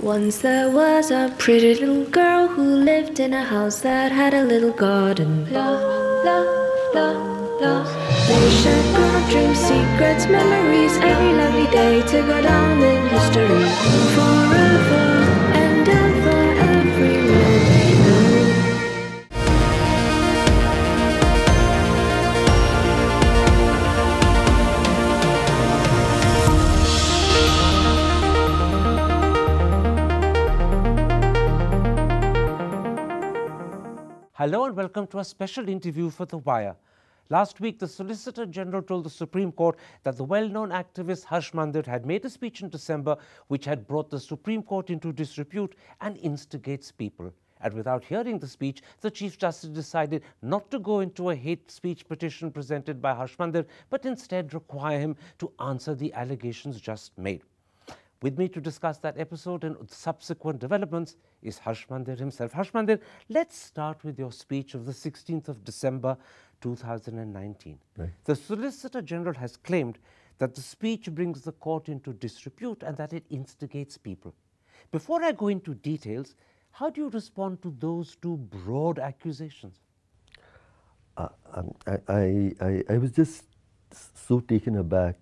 Once there was a pretty little girl who lived in a house that had a little garden. La, la, la, la. They shared good dreams, secrets, memories, every lovely day to go down in history. Forever and ever, everywhere they go. Hello and welcome to a special interview for The Wire. Last week, the Solicitor General told the Supreme Court that the well-known activist Harsh Mander had made a speech in December which had brought the Supreme Court into disrepute and instigates people. And without hearing the speech, the Chief Justice decided not to go into a hate speech petition presented by Harsh Mander, but instead require him to answer the allegations just made. With me to discuss that episode and subsequent developments is Harsh Mander himself. Harsh Mander, let's start with your speech of the 16th of December 2019. Right. The Solicitor General has claimed that the speech brings the court into disrepute and that it instigates people. Before I go into details, how do you respond to those two broad accusations? I was just so taken aback.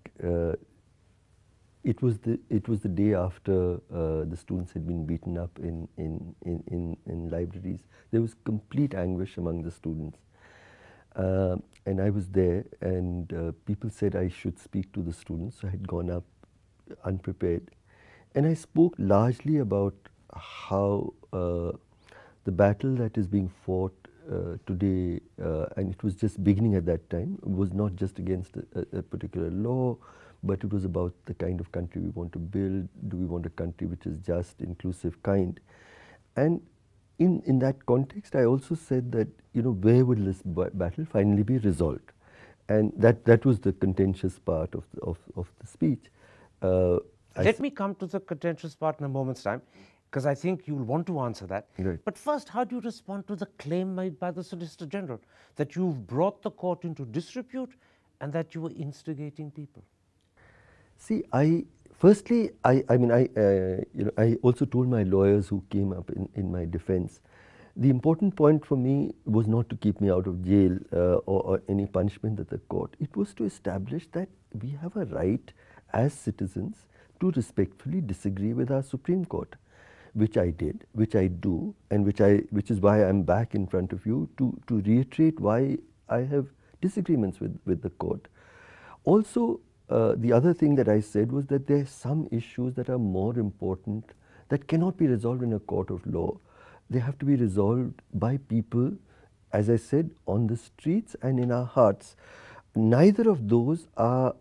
It was the day after the students had been beaten up in libraries. There was complete anguish among the students, and I was there. And people said I should speak to the students. So I had gone up unprepared, and I spoke largely about how the battle that is being fought today, and it was just beginning at that time, was not just against a particular law, but it was about the kind of country we want to build. Do we want a country which is just, inclusive, kind? And in that context, I also said that, where will this battle finally be resolved? And that was the contentious part of the speech. Let me come to the contentious part in a moment's time, because I think you'll want to answer that. Right. But first, how do you respond to the claim made by the Solicitor General that you've brought the court into disrepute and that you were instigating people? See, I also told my lawyers who came up in my defense, the important point for me was not to keep me out of jail or any punishment at the court. It was to establish that we have a right as citizens to respectfully disagree with our Supreme Court, which I did, which I do, and which is why I'm back in front of you to reiterate why I have disagreements with the court. Also, the other thing that I said was that there are some issues that are more important that cannot be resolved in a court of law. They have to be resolved by people, as I said, on the streets and in our hearts. Neither of those are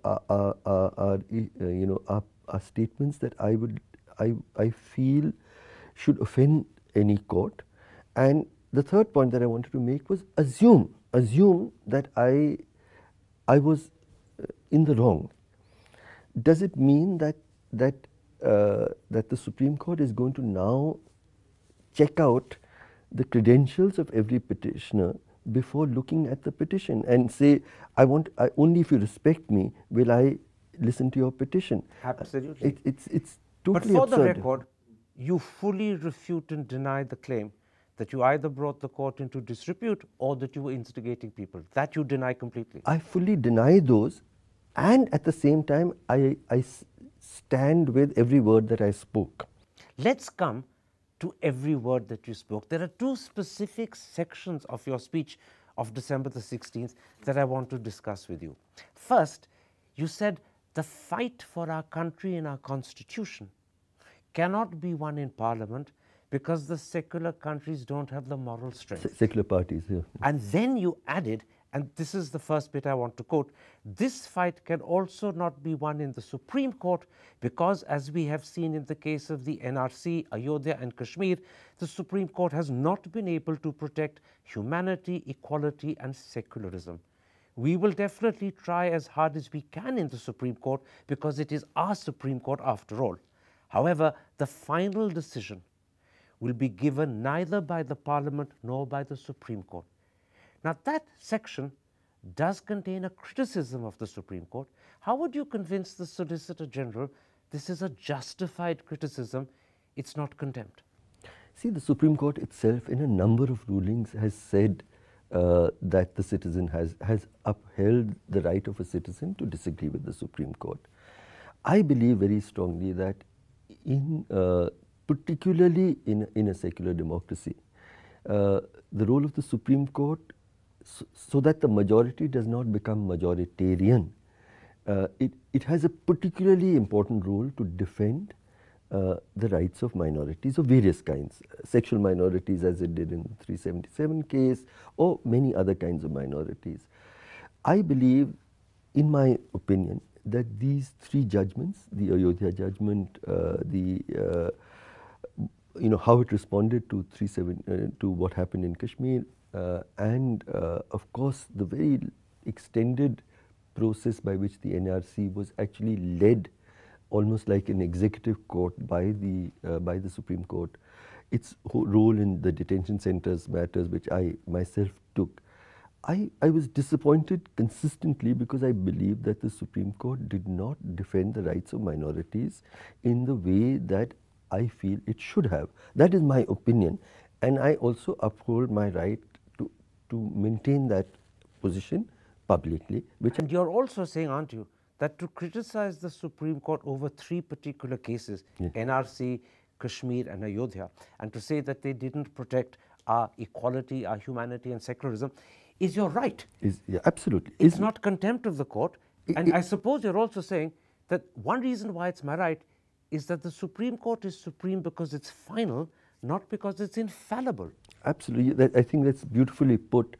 statements that I feel should offend any court. And the third point that I wanted to make was assume that I was in the wrong. Does it mean that the Supreme Court is going to now check out the credentials of every petitioner before looking at the petition and say, only if you respect me will I listen to your petition? Absolutely. It's totally absurd. But for the record, you fully refute and deny the claim that you either brought the court into disrepute or that you were instigating people. That you deny completely. I fully deny those, and at the same time, I stand with every word that I spoke. Let's come to every word that you spoke. There are two specific sections of your speech of December the 16th that I want to discuss with you. First, you said the fight for our country and our constitution cannot be won in Parliament because the secular countries don't have the moral strength. Secular parties, yeah. And then you added, and this is the first bit I want to quote, this fight can also not be won in the Supreme Court because, as we have seen in the case of the NRC, Ayodhya and Kashmir, the Supreme Court has not been able to protect humanity, equality and secularism. We will definitely try as hard as we can in the Supreme Court because it is our Supreme Court after all. However, the final decision will be given neither by the Parliament nor by the Supreme Court. Now, that section does contain a criticism of the Supreme Court. How would you convince the Solicitor General this is a justified criticism it's not contempt? See, the Supreme Court itself in a number of rulings has said that the citizen has upheld the right of a citizen to disagree with the Supreme Court. I believe very strongly that particularly in a secular democracy, the role of the Supreme Court, so that the majority does not become majoritarian, it has a particularly important role to defend the rights of minorities of various kinds, sexual minorities as it did in the 377 case, or many other kinds of minorities. I believe, in my opinion, that these three judgments, the Ayodhya judgment, how it responded to to what happened in Kashmir, and of course the very extended process by which the NRC was actually led, almost like an executive court by the Supreme Court. Its role in the detention centers matters, which I myself took. I was disappointed consistently because I believe that the Supreme Court did not defend the rights of minorities in the way that I feel it should have. That is my opinion, and I also uphold my right to maintain that position publicly. And you're also saying, aren't you, that to criticize the Supreme Court over three particular cases, yes, NRC, Kashmir and Ayodhya, and to say that they didn't protect our equality, our humanity and secularism, is your right. Yeah, absolutely. It's not contempt of the court. And I suppose you're also saying that one reason why it's my right is that the Supreme Court is supreme because it's final, not because it's infallible. Absolutely. I think that's beautifully put.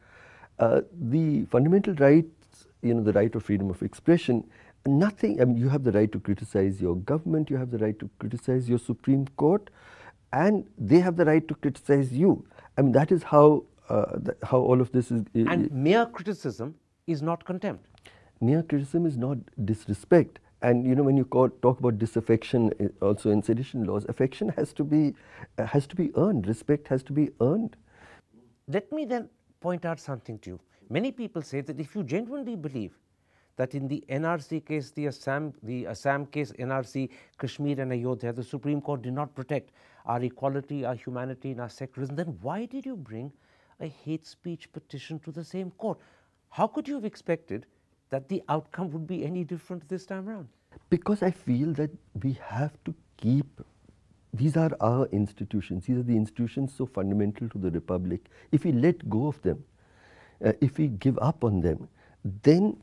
The fundamental rights, the right of freedom of expression, nothing, you have the right to criticize your government, you have the right to criticize your Supreme Court, and they have the right to criticize you. That is how all of this is. And mere criticism is not contempt. Mere criticism is not disrespect. And when you talk about disaffection, also in sedition laws, affection has to be earned. Respect has to be earned. Let me then point out something to you. Many people say that if you genuinely believe that in the NRC case, the Assam case, NRC, Kashmir and Ayodhya, the Supreme Court did not protect our equality, our humanity and our secularism, then why did you bring a hate speech petition to the same court? How could you have expected that the outcome would be any different this time around? Because I feel that we have to keep, these are our institutions, these are the institutions so fundamental to the Republic. If we let go of them, if we give up on them, then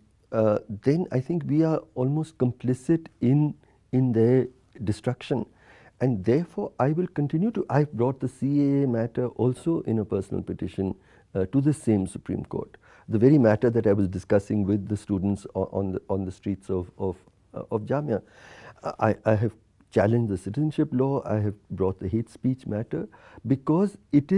I think we are almost complicit in their destruction. And therefore, I will continue to, I've brought the CAA matter also in a personal petition to the same Supreme Court. The very matter that I was discussing with the students on the streets of Jamia. I have challenged the citizenship law, I have brought the hate speech matter, because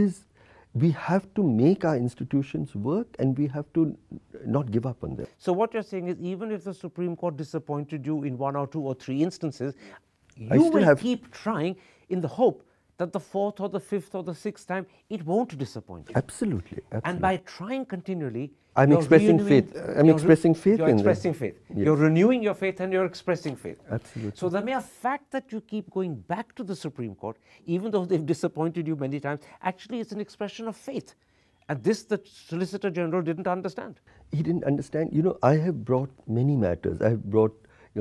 we have to make our institutions work and we have to not give up on them. So what you're saying is, even if the Supreme Court disappointed you in 1 or 2 or 3 instances, you will keep trying in the hope that the 4th or the 5th or the 6th time it won't disappoint you. Absolutely. And by trying continually, I'm expressing faith. I'm expressing faith. You're expressing faith. Yes. You're renewing your faith and you're expressing faith. Absolutely. So the mere fact that you keep going back to the Supreme Court, even though they've disappointed you many times, actually is an expression of faith. And this the Solicitor General didn't understand. He didn't understand. I have brought many matters. I have brought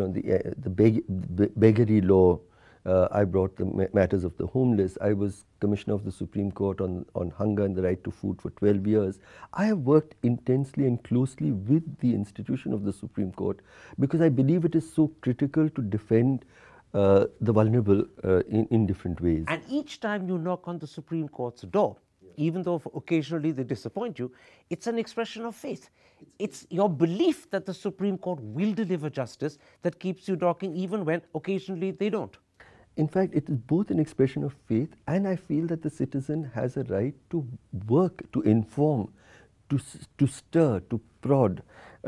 the beggary law. I brought the matters of the homeless. I was Commissioner of the Supreme Court on hunger and the right to food for 12 years. I have worked intensely and closely with the institution of the Supreme Court because I believe it is so critical to defend the vulnerable in different ways. And each time you knock on the Supreme Court's door, even though occasionally they disappoint you, it's an expression of faith. It's your belief that the Supreme Court will deliver justice that keeps you knocking even when occasionally they don't. In fact, it is both an expression of faith, and I feel that the citizen has a right to work, to inform, to stir, to prod,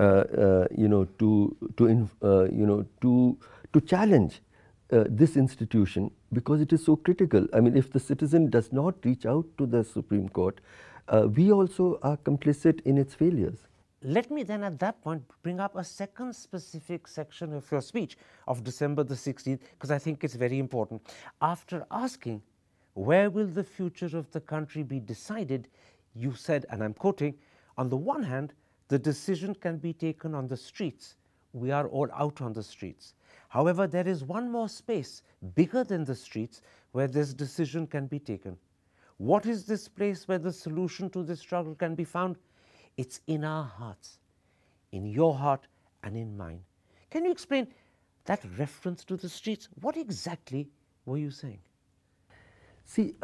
to challenge this institution because it is so critical. If the citizen does not reach out to the Supreme Court, we also are complicit in its failures. let me then at that point bring up a second specific section of your speech of December the 16th, because I think it's very important. After asking, where will the future of the country be decided, you said, and I'm quoting, on the one hand, the decision can be taken on the streets. We are all out on the streets. However, there is one more space bigger than the streets where this decision can be taken. What is this place where the solution to this struggle can be found? It's in our hearts, in your heart and in mine. Can you explain that reference to the streets? What exactly were you saying? See,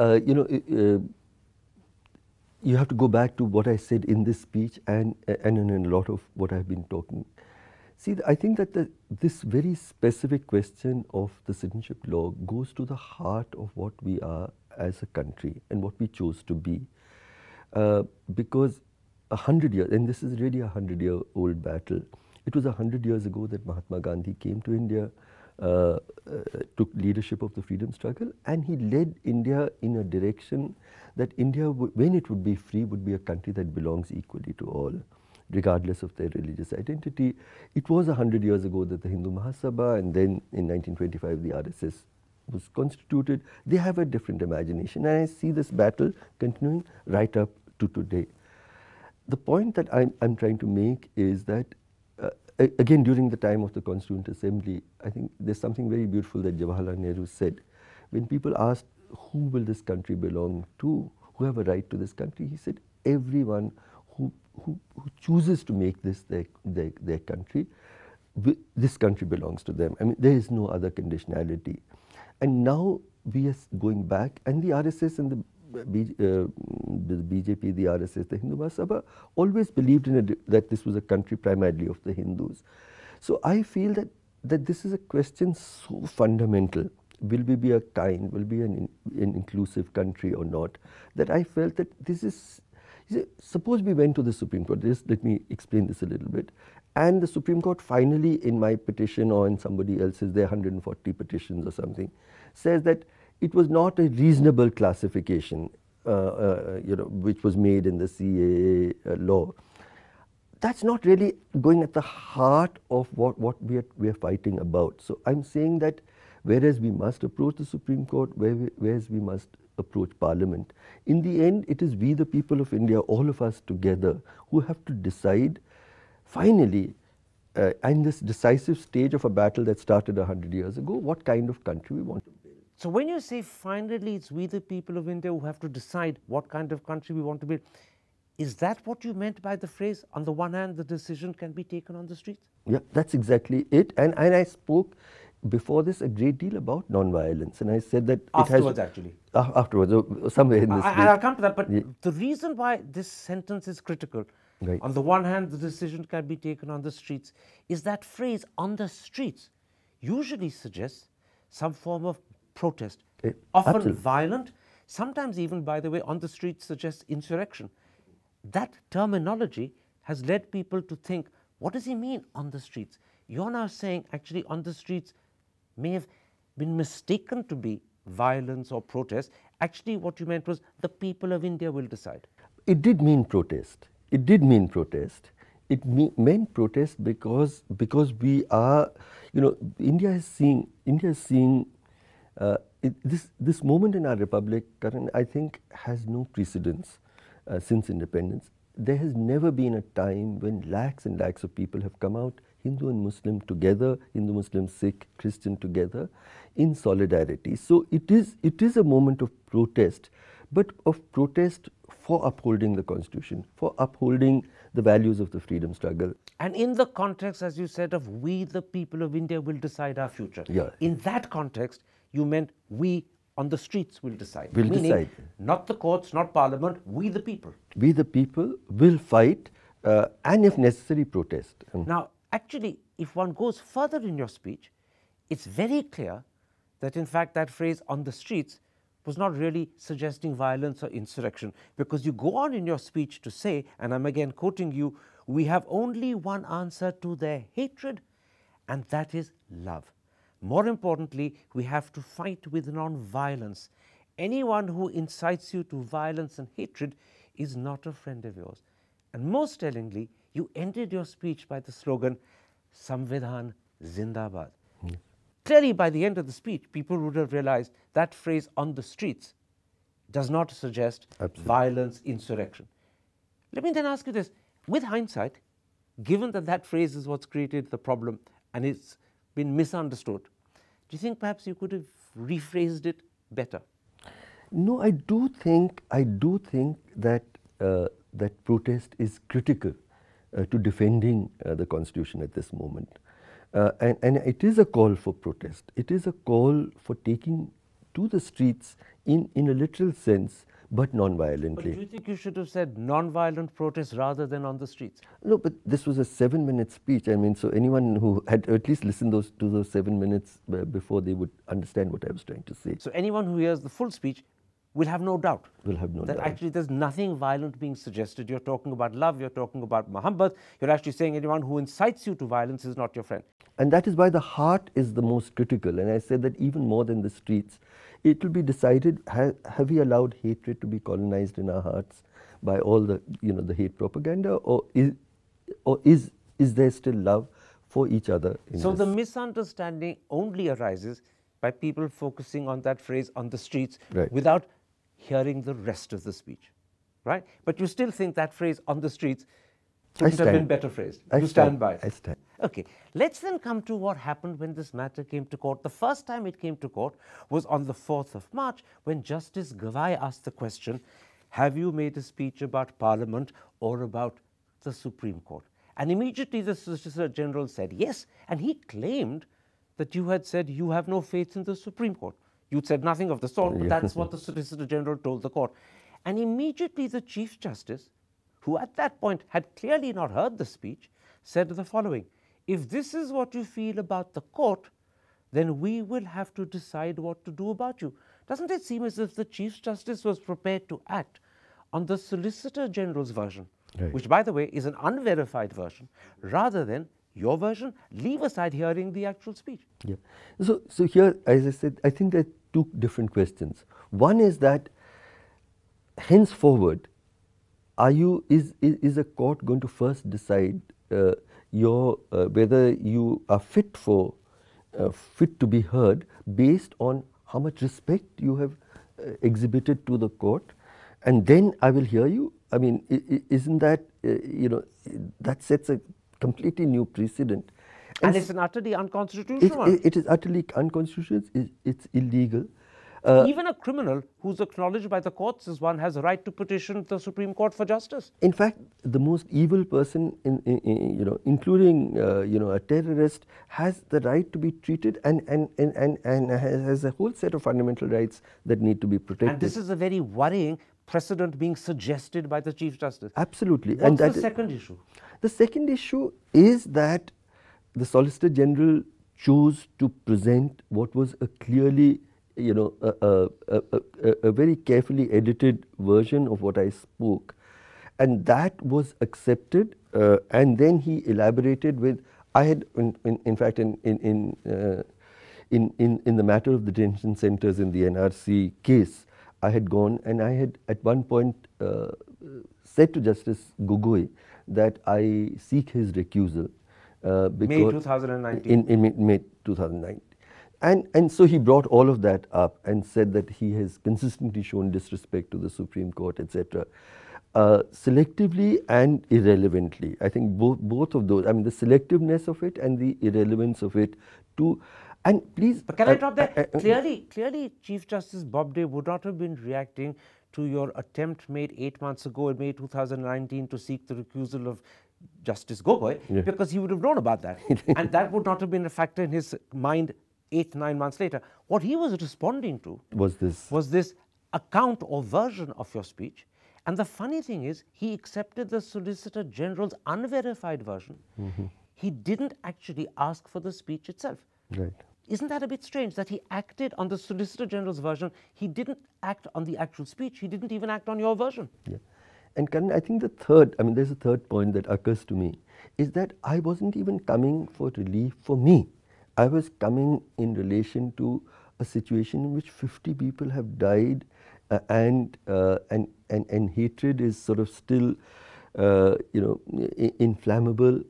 you have to go back to what I said in this speech and in a lot of what I've been talking. See, I think that this very specific question of the citizenship law goes to the heart of what we are as a country and what we chose to be. Because 100 years, and this is really a 100-year-old battle. It was 100 years ago that Mahatma Gandhi came to India, took leadership of the freedom struggle, and he led India in a direction that India, when it would be free, would be a country that belongs equally to all, regardless of their religious identity. It was 100 years ago that the Hindu Mahasabha, and then in 1925 the RSS was constituted. They have a different imagination, and I see this battle continuing right up to today. The point that I'm trying to make is that, again, during the time of the Constituent Assembly, I think there's something very beautiful that Jawaharlal Nehru said. When people asked, who will this country belong to, who have a right to this country, he said, everyone who chooses to make this their country, this country belongs to them. I mean, there is no other conditionality. And now we are going back, and the RSS and the BJP, the RSS, the Hindu Mahasabha always believed in that this was a country primarily of the Hindus. So I feel that this is a question so fundamental. Will we be a kind, will be an inclusive country or not? That I felt that this is, suppose we went to the Supreme Court. Let me explain this a little bit. And the Supreme Court finally, in my petition or in somebody else's, there are 140 petitions or something, says that it was not a reasonable classification, which was made in the CAA law. That's not really going at the heart of what we are fighting about. So I'm saying that whereas we must approach the Supreme Court, whereas we must approach Parliament, in the end, it is we, the people of India, all of us together, who have to decide finally, in this decisive stage of a battle that started 100 years ago, what kind of country we want to build. So when you say finally it's we the people of India who have to decide what kind of country we want to build, is that what you meant by the phrase, on the one hand, the decision can be taken on the streets? Yeah, that's exactly it. And I spoke before this a great deal about non-violence, and I said that afterwards, actually. Afterwards, somewhere in this. I'll come to that, but the reason why this sentence is critical, right. On the one hand, the decision can be taken on the streets, is that phrase, on the streets, usually suggests some form of protest, often absolutely. Violent, sometimes even, by the way, on the streets suggests insurrection. That terminology has led people to think, what does he mean on the streets? You're now saying actually on the streets may have been mistaken to be violence or protest. Actually what you meant was the people of India will decide. It did mean protest. It did mean protest. It meant protest because we are, India is seeing this moment in our republic, Karan, I think has no precedence since independence. There has never been a time when lakhs and lakhs of people have come out, Hindu and Muslim together, Hindu, Muslim, Sikh, Christian together, in solidarity. So it is a moment of protest, but of protest for upholding the Constitution, for upholding the values of the freedom struggle. And in the context, as you said, of we the people of India will decide our future. Yeah. In that context, you meant we on the streets will decide. Will Meaning, decide. Not the courts, not Parliament, we the people. We the people will fight and if necessary protest. Now, actually, if one goes further in your speech, it's very clear that in fact that phrase on the streets was not really suggesting violence or insurrection, because you go on in your speech to say, and I'm again quoting you, we have only one answer to their hatred, and that is love. More importantly, we have to fight with non-violence. Anyone who incites you to violence and hatred is not a friend of yours. And most tellingly, you ended your speech by the slogan, Samvidhaan Zindabad. Clearly, by the end of the speech, people would have realized that phrase on the streets does not suggest violence, insurrection. Let me then ask you this. With hindsight, given that that phrase is what's created the problem and it's been misunderstood, do you think perhaps you could have rephrased it better? No, I do think that that protest is critical to defending the Constitution at this moment. And it is a call for protest. It is a call for taking to the streets in a literal sense, but non-violently. But do you think you should have said non-violent protest rather than on the streets? No, but this was a 7-minute speech. I mean, so anyone who had at least listened to those 7 minutes before, they would understand what I was trying to say. So anyone who hears the full speech will have no doubt. Will have no doubt. That actually there's nothing violent being suggested. You're talking about love, you're talking about Muhammad. You're actually saying anyone who incites you to violence is not your friend. And that is why the heart is the most critical. And I said that even more than the streets, it will be decided, have we allowed hatred to be colonized in our hearts by all the, the hate propaganda, or is there still love for each other in So this? the misunderstanding only arises by people focusing on that phrase on the streets, right, without hearing the rest of the speech, right? But you still think that phrase on the streets couldn't have been better phrased. You stand by it. I stand. Okay, let's then come to what happened when this matter came to court. The first time it came to court was on the 4th of March when Justice Gavai asked the question, have you made a speech about Parliament or about the Supreme Court? And immediately the Solicitor General said yes, and he claimed that you had said you have no faith in the Supreme Court. You'd said nothing of the sort, but that's what the Solicitor General told the court. And immediately the Chief Justice, who at that point had clearly not heard the speech, said the following, if this is what you feel about the court, then we will have to decide what to do about you. Doesn't it seem as if the Chief Justice was prepared to act on the Solicitor General's version, right, which, by the way, is an unverified version, rather than your version, leave aside hearing the actual speech? Yeah. So here, as I said, I think there are two different questions. One is that henceforward, is a court going to first decide whether you are fit to be heard based on how much respect you have exhibited to the court, and then I will hear you? I mean, isn't that that sets a completely new precedent, and it's an utterly unconstitutional one. It is utterly unconstitutional. It's illegal. Even a criminal who's acknowledged by the courts as one has a right to petition the Supreme Court for justice. In fact, the most evil person, including a terrorist, has the right to be treated and has a whole set of fundamental rights that need to be protected. And this is a very worrying precedent being suggested by the Chief Justice. Absolutely. What's the second issue? The second issue is that the Solicitor General chose to present what was a clearly a very carefully edited version of what I spoke, and that was accepted. And then he elaborated with, I had in fact in the matter of the detention centers in the NRC case, I had gone and I had at one point said to Justice Gogoi that I seek his recusal. May 2019. In May 2009. And so he brought all of that up and said that he has consistently shown disrespect to the Supreme Court, etc. Selectively and irrelevantly. I think both of those, I mean the selectiveness of it and the irrelevance of it too. And please... But can I drop there? Clearly Chief Justice Bobde would not have been reacting to your attempt made 8 months ago in May 2019 to seek the recusal of Justice Gogoi, because he would have known about that. And that would not have been a factor in his mind 8-9 months later. What he was responding to was this account or version of your speech. And the funny thing is, he accepted the Solicitor General's unverified version. He didn't actually ask for the speech itself. Right. Isn't that a bit strange that he acted on the Solicitor General's version? He didn't act on the actual speech. He didn't even act on your version. Yeah. And Karan, I think there's a third point that occurs to me, is that I wasn't even coming for relief for me. I was coming in relation to a situation in which 50 people have died and hatred is sort of still inflammable,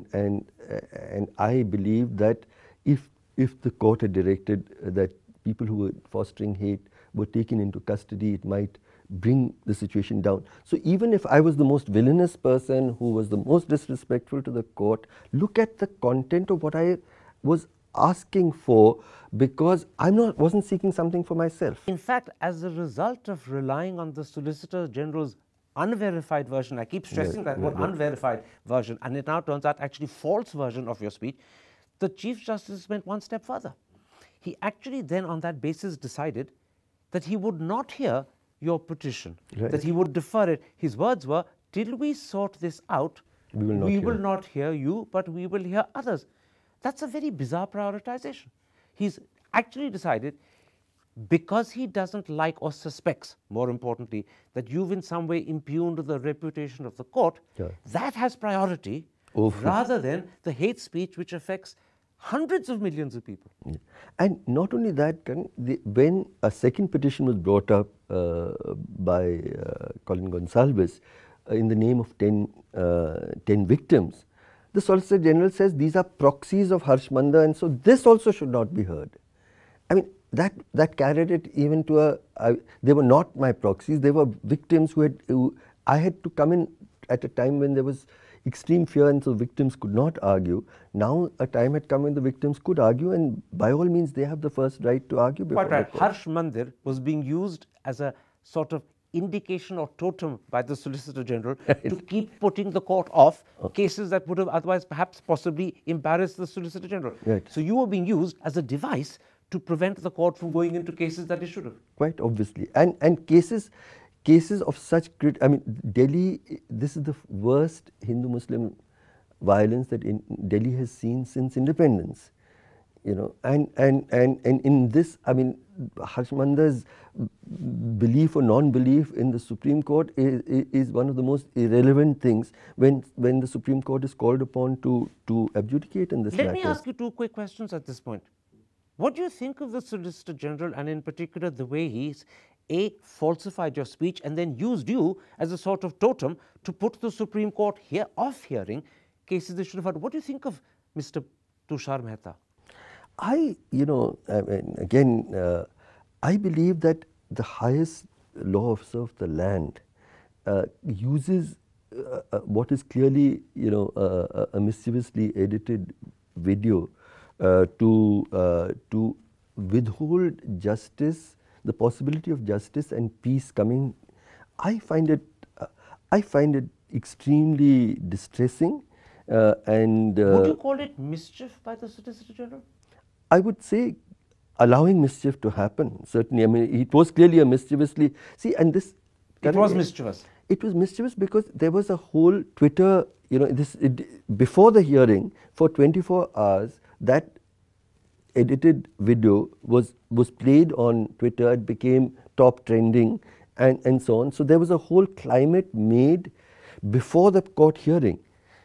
and I believe that if the court had directed that people who were fostering hate were taken into custody, it might bring the situation down. So even if I was the most villainous person who was the most disrespectful to the court, look at the content of what I was asking for, because wasn't seeking something for myself. In fact, as a result of relying on the Solicitor General's unverified version, I keep stressing that word unverified version, and it now turns out actually false version of your speech, the Chief Justice went one step further. He actually then on that basis decided that he would not hear your petition, that he would defer it. His words were, till we sort this out, we will not hear you, but we will hear others. That's a very bizarre prioritization. He's actually decided, because he doesn't like or suspects, more importantly, that you've in some way impugned the reputation of the court, that has priority rather than the hate speech which affects hundreds of millions of people. And not only that, when a second petition was brought up by Colin Gonsalves in the name of 10 victims, the Solicitor General says these are proxies of Harsh Mander, and so this also should not be heard. I mean, that carried it even to they were not my proxies, they were victims who I had to come in at a time when there was extreme fear, and so victims could not argue. Now a time had come when the victims could argue, and by all means they have the first right to argue before the court. Harsh Mander was being used as a sort of indication or totem by the Solicitor General to keep putting the court off cases that would have otherwise perhaps possibly embarrassed the Solicitor General. So you were being used as a device to prevent the court from going into cases that it should have. Quite obviously. And cases of such I mean, Delhi, this is the worst Hindu-Muslim violence that Delhi has seen since independence. And in this, I mean, Harsh Mander's belief or non-belief in the Supreme Court is one of the most irrelevant things when the Supreme Court is called upon to adjudicate in this matter. Let me ask you two quick questions at this point. What do you think of the Solicitor General, and in particular the way he's falsified your speech and then used you as a sort of totem to put the Supreme Court off hearing cases they should have heard? What do you think of Mr. Tushar Mehta? I believe that the highest law officer of the land uses what is clearly, a mischievously edited video to withhold justice, the possibility of justice and peace coming. I find it extremely distressing. And would you call it mischief by the Solicitor General? I would say allowing mischief to happen, certainly. I mean, it was clearly a mischievously. See, and this... It was mischievous. It was mischievous because there was a whole Twitter, before the hearing, for 24 hours, that edited video was played on Twitter. It became top trending and so on. So there was a whole climate made before the court hearing.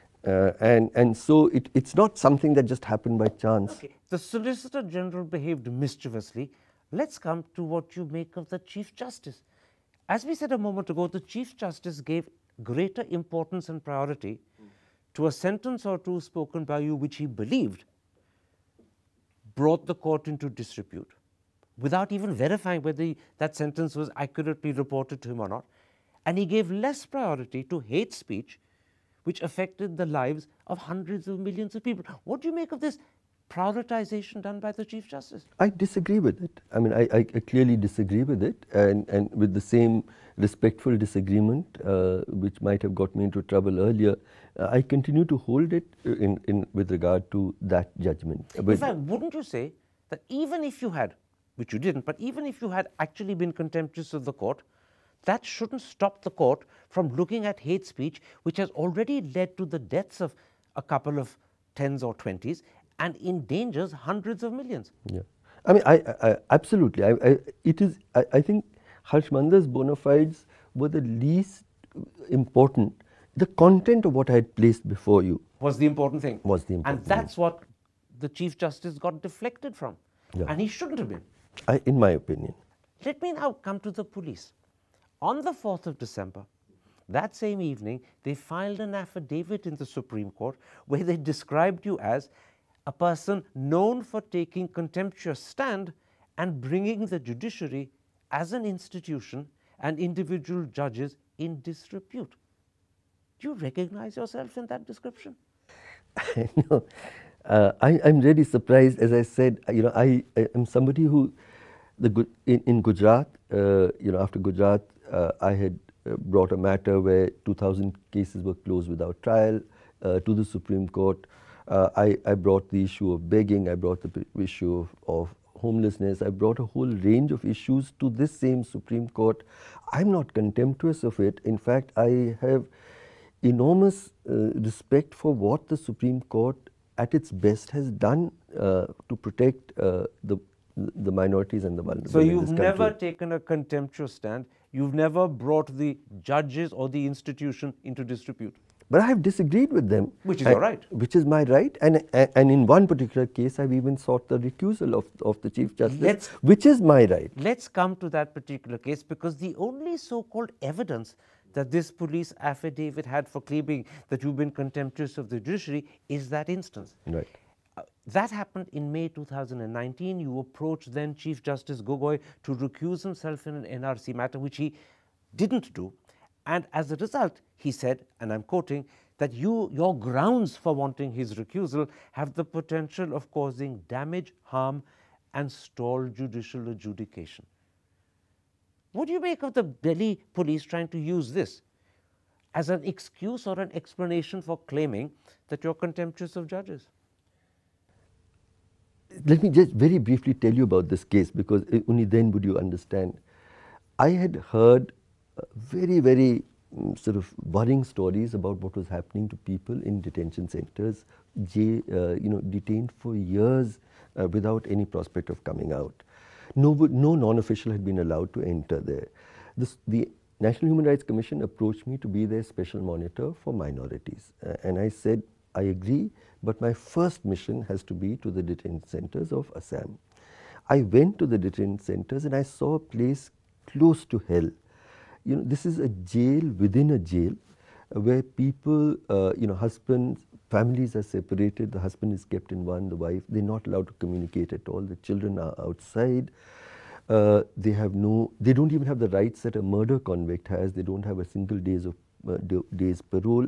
And so it's not something that just happened by chance. Okay. The Solicitor General behaved mischievously. Let's come to what you make of the Chief Justice. As we said a moment ago, the Chief Justice gave greater importance and priority to a sentence or two spoken by you which he believed brought the court into disrepute, without even verifying whether that sentence was accurately reported to him or not. And he gave less priority to hate speech which affected the lives of hundreds of millions of people. What do you make of this prioritization done by the Chief Justice? I disagree with it. I mean, I clearly disagree with it, and with the same respectful disagreement which might have got me into trouble earlier, I continue to hold it with regard to that judgment. In fact, wouldn't you say that even if you had, which you didn't, but even if you had actually been contemptuous of the court, that shouldn't stop the court from looking at hate speech, which has already led to the deaths of a couple of tens or 20s and endangers hundreds of millions? Yeah, I mean, I absolutely. I think Harsh Mander's bona fides were the least important. The content of what I had placed before you was the important thing. Was the important And that's what the Chief Justice got deflected from. Yeah. And he shouldn't have been. In my opinion. Let me now come to the police. On the 4th of December, That same evening, they filed an affidavit in the Supreme Court where they described you as a person known for taking contemptuous stand and bringing the judiciary as an institution and individual judges in disrepute. Do you recognize yourself in that description? No, I'm really surprised. As I said, I am somebody who, in Gujarat, after Gujarat, I had brought a matter where 2,000 cases were closed without trial to the Supreme Court. I brought the issue of begging, I brought the issue of homelessness, I brought a whole range of issues to this same Supreme Court. I'm not contemptuous of it. In fact, I have enormous respect for what the Supreme Court at its best has done to protect the minorities and the vulnerable. So in you've this country. never taken a contemptuous stand, you've never brought the judges or the institution into disrepute? But I have disagreed with them. Which is your right. Which is my right. And in one particular case, I've even sought the recusal of the Chief Justice, which is my right. Let's come to that particular case, because the only so-called evidence that this police affidavit had for claiming that you've been contemptuous of the judiciary is that instance. Right. That happened in May 2019. You approached then Chief Justice Gogoi to recuse himself in an NRC matter, which he didn't do. And as a result, he said, and I'm quoting, that your grounds for wanting his recusal have the potential of causing damage, harm, and stall judicial adjudication. What do you make of the Delhi police trying to use this as an excuse or an explanation for claiming that you're contemptuous of judges? Let me just very briefly tell you about this case, because only then would you understand. I had heard very, very sort of worrying stories about what was happening to people in detention centers, detained for years without any prospect of coming out. No non-official had been allowed to enter there. The National Human Rights Commission approached me to be their special monitor for minorities. And I said, I agree, but my first mission has to be to the detention centers of Assam. I went to the detention centers and I saw a place close to hell. This is a jail within a jail where people, husbands, families are separated. The husband is kept in one, the wife, they're not allowed to communicate at all. The children are outside. They don't even have the rights that a murder convict has. They don't have a single day's parole.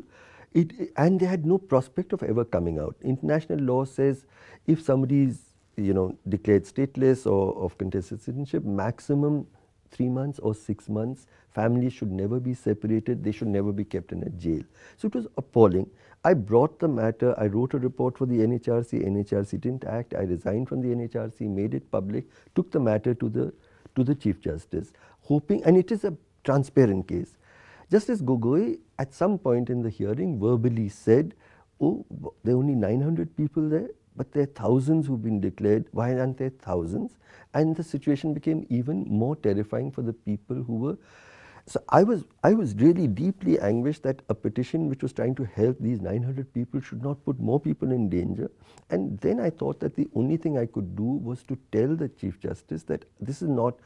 And they had no prospect of ever coming out. International law says if somebody is, declared stateless or of contested citizenship, maximum 3 months or 6 months. Families should never be separated. They should never be kept in a jail. So it was appalling. I brought the matter. I wrote a report for the NHRC. NHRC didn't act. I resigned from the NHRC, made it public, took the matter to the Chief Justice, hoping, and it is a transparent case. Justice Gogoi, at some point in the hearing, verbally said, oh, there are only 900 people there, but there are thousands who've been declared. Why aren't there thousands? And the situation became even more terrifying for the people who were. So I was really deeply anguished that a petition which was trying to help these 900 people should not put more people in danger. And then I thought that the only thing I could do was to tell the Chief Justice that this is not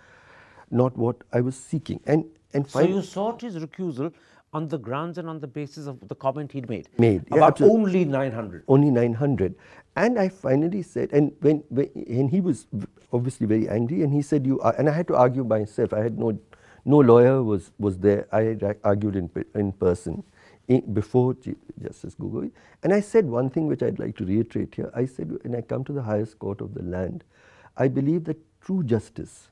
what I was seeking. And so you sought his recusal on the grounds and on the basis of the comment he'd made about only 900. Only 900. And I finally said, and and he was obviously very angry, and he said, and I had to argue myself. I had no lawyer was there. I had argued in person before Chief Justice Gogoi. And I said one thing which I'd like to reiterate here. I said, when I come to the highest court of the land, I believe that true justice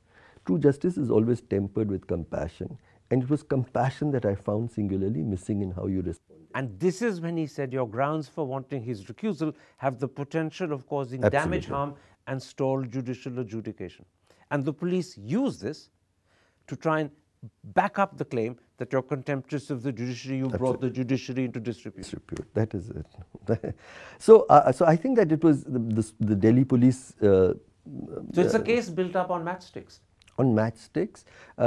is always tempered with compassion. And it was compassion that I found singularly missing in how you responded. And this is when he said your grounds for wanting his recusal have the potential of causing Absolutely. damage, harm, and stall judicial adjudication. And the police use this to try and back up the claim that you're contemptuous of the judiciary, you brought the judiciary into disrepute. That is it. So I think that it was the Delhi police. So it's a case built up on matchsticks. On matchsticks,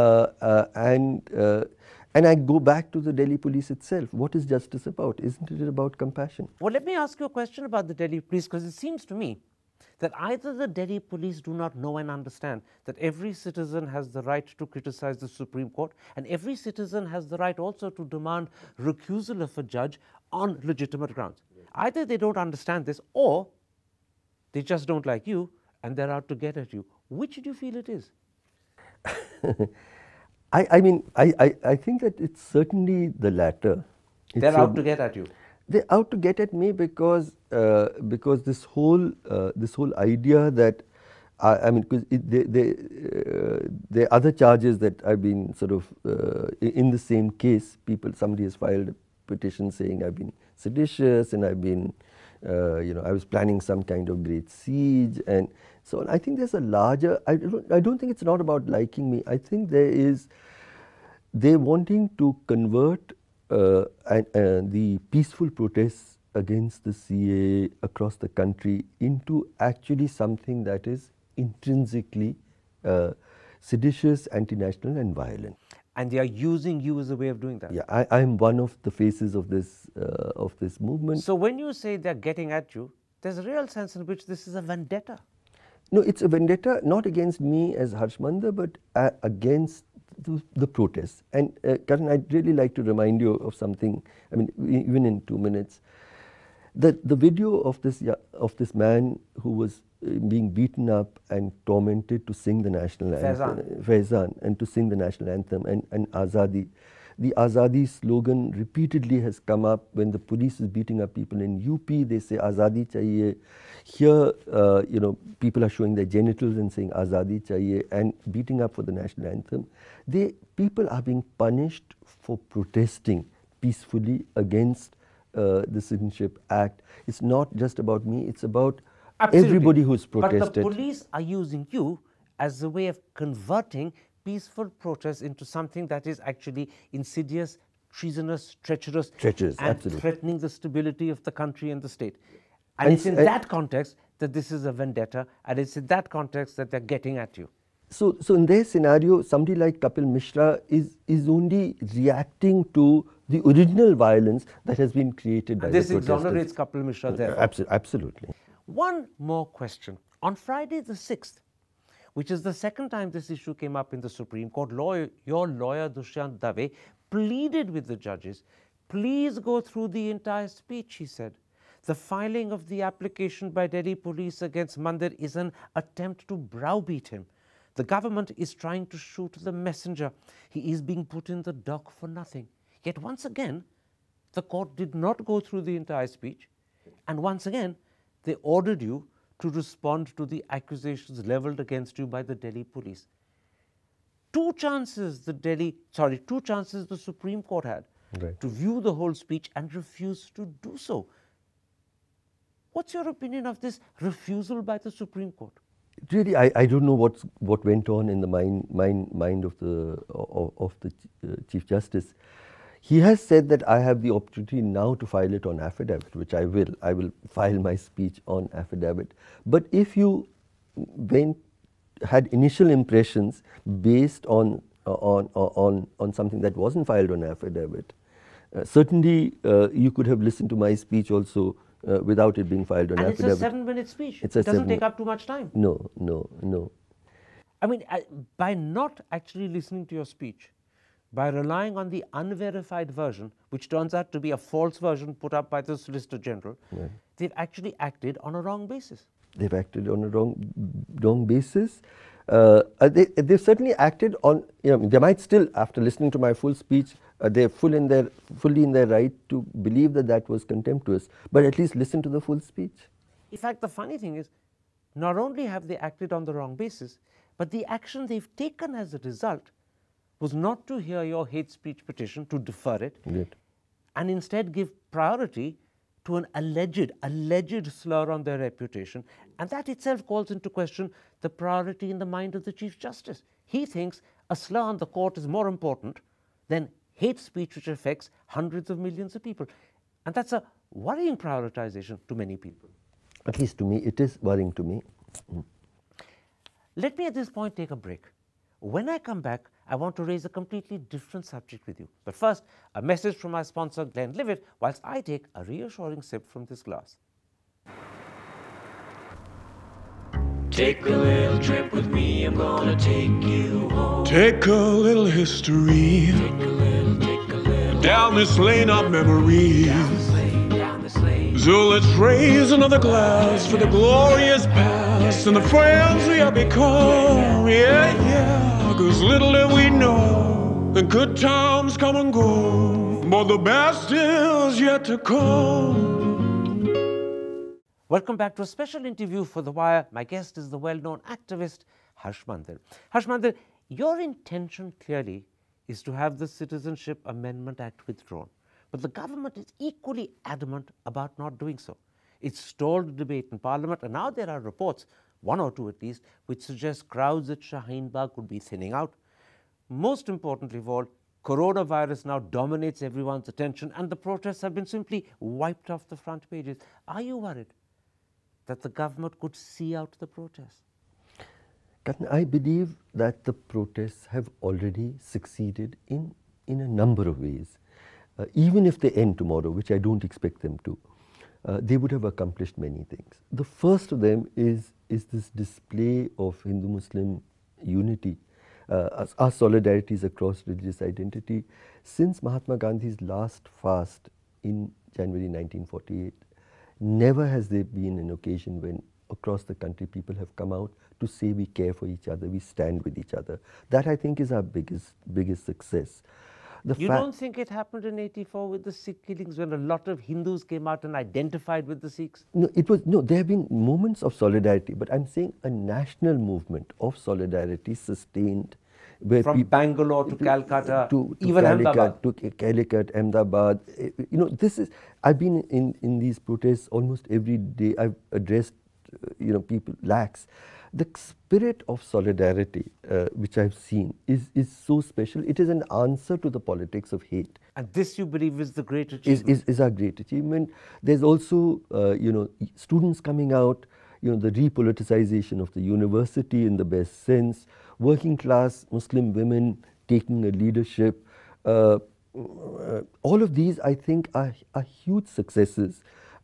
and I go back to the Delhi police itself. What is justice about? Isn't it about compassion? Well, let me ask you a question about the Delhi police, because it seems to me that either the Delhi police do not know and understand that every citizen has the right to criticize the Supreme Court, and every citizen has the right also to demand recusal of a judge on legitimate grounds. Either they don't understand this, or they just don't like you and they're out to get at you. Which do you feel it is? I mean, I think that it's certainly the latter. They're out to get at you. They're out to get at me because this whole idea that I mean, because there are other charges that I've been sort of in the same case. Somebody has filed a petition saying I've been seditious and I've been I was planning some kind of great siege and so on. I think there's a larger. I don't think it's not about liking me. I think they're wanting to convert the peaceful protests against the CAA across the country into actually something that is intrinsically seditious, anti-national and violent. And they are using you as a way of doing that. Yeah, I'm one of the faces of this movement. So when you say they're getting at you, there's a real sense in which this is a vendetta. No, it's a vendetta not against me as Harsh Mander, but against the protests. And Karan, I'd really like to remind you of something. I mean, even in 2 minutes, the video of this man who was being beaten up and tormented to sing the national anthem, Faizan, and to sing the national anthem and Azadi. The Azadi slogan repeatedly has come up when the police is beating up people in UP. They say Azadi chahiye. Here, people are showing their genitals and saying Azadi chahiye and beating up for the national anthem. People are being punished for protesting peacefully against the Citizenship Act. It's not just about me. It's about everybody who's protested. But the police are using you as a way of converting peaceful protest into something that is actually insidious, treasonous, treacherous, and absolutely. Threatening the stability of the country and the state. And it's in that context that this is a vendetta, and it's in that context that they're getting at you. So in their scenario, somebody like Kapil Mishra is only reacting to the original violence that has been created by the protesters. This exonerates Kapil Mishra there. Absolutely. One more question. On Friday the 6th, which is the second time this issue came up in the Supreme Court, your lawyer Dushyant Dave pleaded with the judges, please go through the entire speech, he said. The filing of the application by Delhi police against Mandir is an attempt to browbeat him. The government is trying to shoot the messenger. He is being put in the dock for nothing. Yet once again, the court did not go through the entire speech, and once again, they ordered you to respond to the accusations leveled against you by the Delhi police. Two chances the Supreme Court had to view the whole speech and refused to do so. What's your opinion of this refusal by the Supreme Court? Really, I don't know what went on in the mind of the Chief Justice. He has said that I have the opportunity now to file it on affidavit, which I will. I will file my speech on affidavit. But if you had initial impressions based on something that wasn't filed on affidavit, certainly you could have listened to my speech also without it being filed on affidavit. And it's a 7-minute speech. It doesn't take up too much time. No. I mean, by not actually listening to your speech, by relying on the unverified version, which turns out to be a false version put up by the Solicitor General, they've actually acted on a wrong basis. They've acted on a wrong basis. They've certainly acted on, they might still, after listening to my full speech, they're fully in their right to believe that was contemptuous, but at least listen to the full speech. In fact, the funny thing is, not only have they acted on the wrong basis, but the action they've taken as a result was not to hear your hate speech petition, to defer it, and instead give priority to an alleged slur on their reputation. And that itself calls into question the priority in the mind of the Chief Justice. He thinks a slur on the court is more important than hate speech which affects hundreds of millions of people. And that's a worrying prioritization to many people. At least to me, it is worrying to me. Let me at this point take a break. When I come back, I want to raise a completely different subject with you. But first, a message from my sponsor, Glenlivet, whilst I take a reassuring sip from this glass. Take a little trip with me, I'm gonna take you home. Take a little history. Take a little Down this lane of memories. down this lane. So let's raise another glass for the glorious past and the friends we have become. Yeah, yeah, 'cause little did we know the good times come and go, but the best is yet to come. Welcome back to a special interview for The Wire. My guest is the well-known activist Harsh Mander. Harsh Mander, your intention clearly is to have the Citizenship Amendment Act withdrawn. But the government is equally adamant about not doing so. It stalled the debate in Parliament, and now there are reports, one or two at least, which suggest crowds at Shaheen Bagh could be thinning out. Most importantly of all, coronavirus now dominates everyone's attention, and the protests have been simply wiped off the front pages. Are you worried that the government could see out the protests? Karan, I believe that the protests have already succeeded in a number of ways. Even if they end tomorrow, which I don't expect them to, they would have accomplished many things. The first of them is this display of Hindu-Muslim unity, our solidarities across religious identity. Since Mahatma Gandhi's last fast in January 1948, never has there been an occasion when across the country people have come out to say we care for each other, we stand with each other. That, I think, is our biggest success. You don't think it happened in '84 with the Sikh killings when a lot of Hindus came out and identified with the Sikhs? No, there have been moments of solidarity, but I'm saying a national movement of solidarity sustained. Where From Bangalore to Calcutta, to even Calicut, Ahmedabad. to Calicut, Ahmedabad. You know, I've been in these protests almost every day. I've addressed, people, lakhs. The spirit of solidarity, which I've seen, is so special. It is an answer to the politics of hate. And this, you believe, is the great achievement? Is our great achievement. There's also, students coming out, the repoliticization of the university in the best sense, working class Muslim women taking a leadership. All of these, I think, are huge successes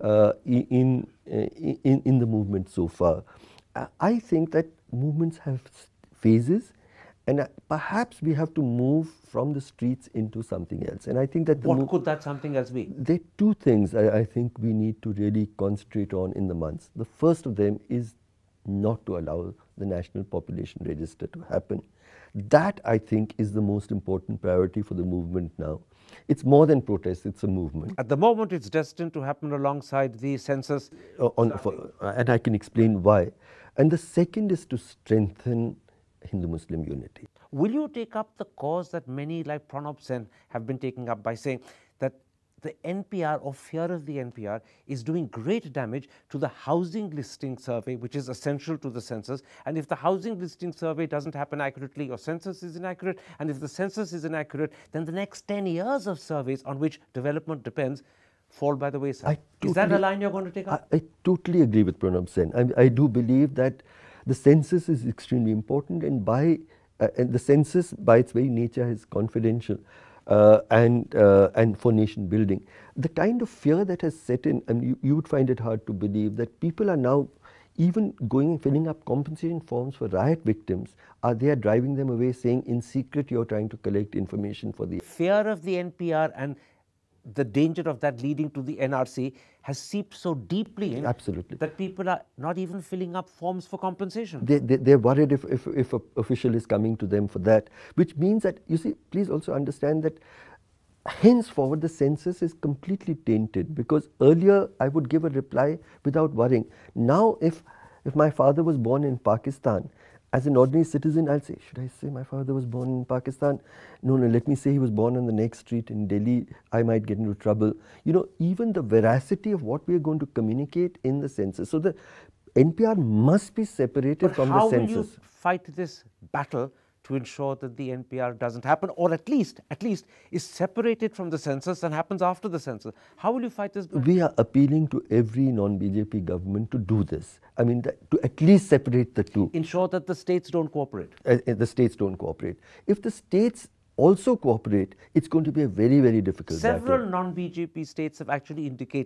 in the movement so far. I think that movements have phases, and perhaps we have to move from the streets into something else. And I think that what could that something else be? There are two things I think we need to really concentrate on in the months. The first of them is not to allow the National Population Register to happen. That, I think, is the most important priority for the movement now. It's more than protest, it's a movement. At the moment, it's destined to happen alongside the census. And I can explain why. And the second is to strengthen Hindu-Muslim unity. Will you take up the cause that many like Pranab Sen have been taking up by saying that the NPR or fear of the NPR is doing great damage to the housing listing survey, which is essential to the census. And if the housing listing survey doesn't happen accurately, your census is inaccurate. And if the census is inaccurate, then the next 10 years of surveys on which development depends fall by the wayside. Is that a line you're going to take up? I totally agree with Pranab Sen. I do believe that the census is extremely important, and the census by its very nature is confidential. And for nation building. The kind of fear that has set in, and you would find it hard to believe, that people are now even going and filling up compensation forms for riot victims. They are driving them away, saying in secret you're trying to collect information for the... Fear of the NPR and the danger of that leading to the NRC has seeped so deeply in that people are not even filling up forms for compensation. They're worried if an official is coming to them for that, which means that, you see, please also understand that henceforward the census is completely tainted, because earlier I would give a reply without worrying. Now if my father was born in Pakistan, as an ordinary citizen, I'll say, should I say my father was born in Pakistan? No, let me say he was born on the next street in Delhi. I might get into trouble. Even the veracity of what we are going to communicate in the census. So the NPR must be separated from the census. How will you fight this battle to ensure that the NPR doesn't happen, or at least is separated from the census and happens after the census? How will you fight this battle? We are appealing to every non-BJP government to do this. I mean, to at least separate the two. Ensure that the states don't cooperate. The states don't cooperate. If the states also cooperate, it's going to be a very, very difficult battle. Several non-BJP states have actually indicated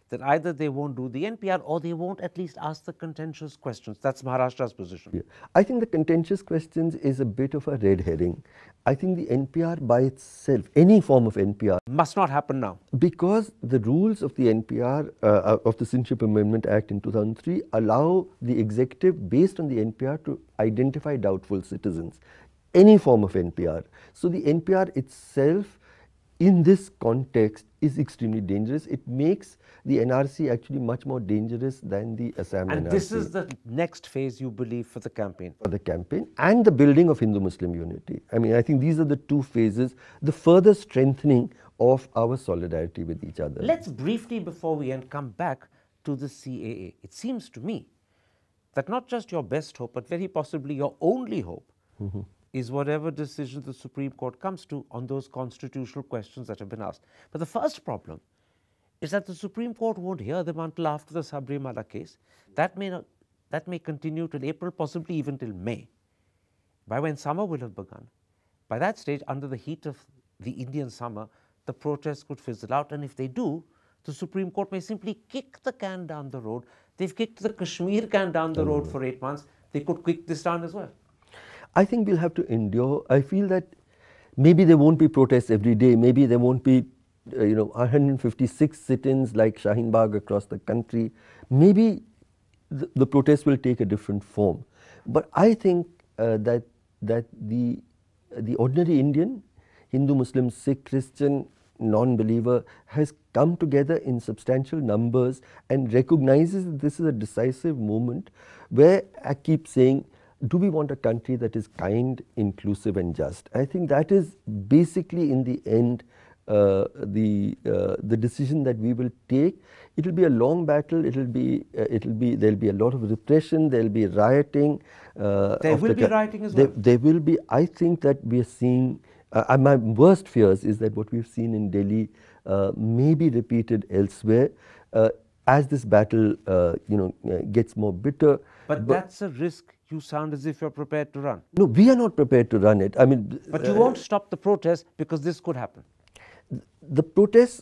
that either they won't do the NPR or they won't at least ask the contentious questions. That's Maharashtra's position. Yeah. I think the contentious questions is a bit of a red herring. I think the NPR by itself, any form of NPR, must not happen now. Because the rules of the NPR, of the Citizenship Amendment Act in 2003, allow the executive, based on the NPR, to identify doubtful citizens. Any form of NPR. So the NPR itself, in this context, is extremely dangerous. It makes the NRC actually much more dangerous than the Assam NRC. And this is the next phase, you believe, for the campaign? For the campaign and the building of Hindu-Muslim unity. I mean, I think these are the two phases, the further strengthening of our solidarity with each other. Let's briefly, before we end, come back to the CAA. It seems to me that not just your best hope, but very possibly your only hope, is whatever decision the Supreme Court comes to on those constitutional questions that have been asked. But the first problem is that the Supreme Court won't hear them until after the Sabrimala case. That may continue till April, possibly even till May, by when summer will have begun. By that stage, under the heat of the Indian summer, the protests could fizzle out, and if they do, the Supreme Court may simply kick the can down the road. They've kicked the Kashmir can down the road for 8 months. They could kick this down as well. I think we'll have to endure. I feel that maybe there won't be protests every day. Maybe there won't be 156 sit-ins like Shaheen Bagh across the country. Maybe the protests will take a different form. But I think that the ordinary Indian, Hindu, Muslim, Sikh, Christian, non-believer, has come together in substantial numbers and recognizes that this is a decisive moment where I keep saying, do we want a country that is kind, inclusive and just? I think that is basically in the end the decision that we will take. It will be a long battle. There'll be a lot of repression. There'll be rioting. There will be rioting as well. There will be. I think that we are seeing. My worst fears is that what we've seen in Delhi may be repeated elsewhere as this battle gets more bitter. But that's a risk you sound as if you're prepared to run. No, we are not prepared to run it. I mean, but you won't stop the protest because this could happen. The protests,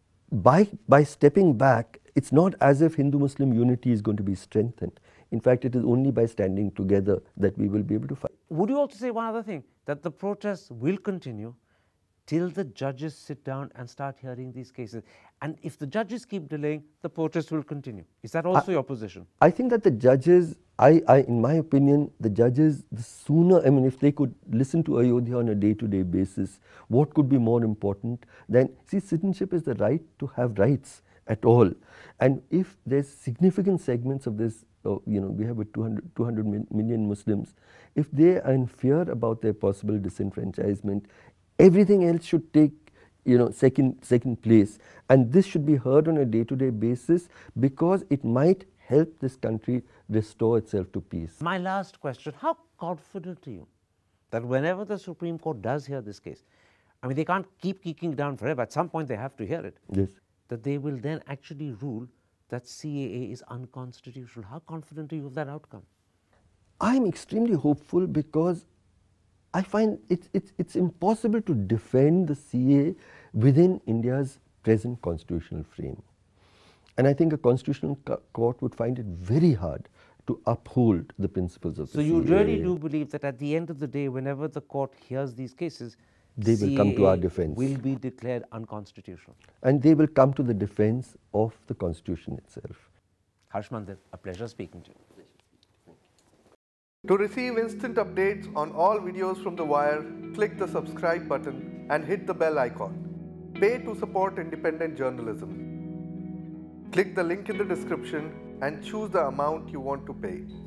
by stepping back, it's not as if Hindu-Muslim unity is going to be strengthened. In fact, it is only by standing together that we will be able to fight. Would you also say one other thing, that the protests will continue till the judges sit down and start hearing these cases? And if the judges keep delaying, the protests will continue. Is that also your position? I think that the judges, in my opinion, the judges, the sooner, I mean, if they could listen to Ayodhya on a day-to-day basis, what could be more important than, see, citizenship is the right to have rights at all. And if there's significant segments of this, we have 200 million Muslims, if they are in fear about their possible disenfranchisement, everything else should take second place, and this should be heard on a day-to-day basis because it might help this country restore itself to peace. My last question, how confident are you that whenever the Supreme Court does hear this case, I mean, they can't keep kicking down forever, at some point they have to hear it, yes, that they will then actually rule that CAA is unconstitutional? How confident are you of that outcome? I'm extremely hopeful because I find it's impossible to defend the CAA within India's present constitutional frame. And I think a constitutional court would find it very hard to uphold the principles of the CAA. So you really do believe that at the end of the day, whenever the court hears these cases, they will come to our defense. Will be declared unconstitutional. And they will come to the defense of the Constitution itself. Harsh Mander, a pleasure speaking to you. To receive instant updates on all videos from The Wire, click the subscribe button and hit the bell icon. Pay to support independent journalism. Click the link in the description and choose the amount you want to pay.